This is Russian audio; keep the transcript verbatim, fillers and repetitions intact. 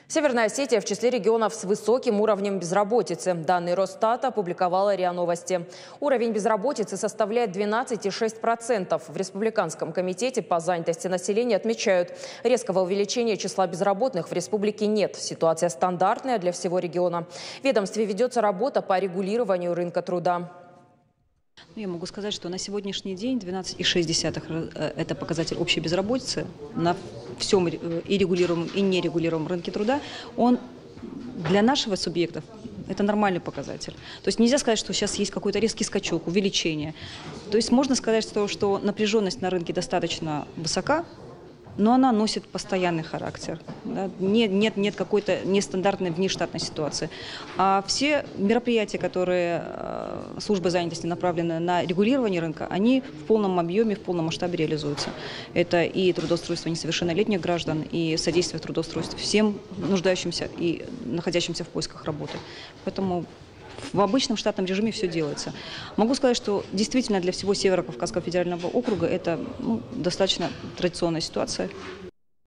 Северная Осетия в числе регионов с высоким уровнем безработицы. Данные Росстата опубликовала РИА Новости. Уровень безработицы составляет двенадцать и шесть десятых процента. В Республиканском комитете по занятости населения отмечают, резкого увеличения числа безработных в республике нет. Ситуация стандартная для всего региона. В ведомстве ведется работа по регулированию рынка труда. Я могу сказать, что на сегодняшний день двенадцать и шесть десятых – это показатель общей безработицы на всем и регулируемом, и нерегулируемом рынке труда. Он для нашего субъектов это нормальный показатель. То есть нельзя сказать, что сейчас есть какой-то резкий скачок, увеличение. То есть можно сказать, что, что напряженность на рынке достаточно высока, но она носит постоянный характер. Да? Нет, нет, нет какой-то нестандартной внештатной ситуации. А все мероприятия, которые э, службой занятости направлены на регулирование рынка, они в полном объеме, в полном масштабе реализуются. Это и трудоустройство несовершеннолетних граждан, и содействие трудоустройству всем нуждающимся и находящимся в поисках работы. Поэтому в обычном штатном режиме все делается. Могу сказать, что действительно для всего Северо-Кавказского федерального округа это ну, достаточно традиционная ситуация.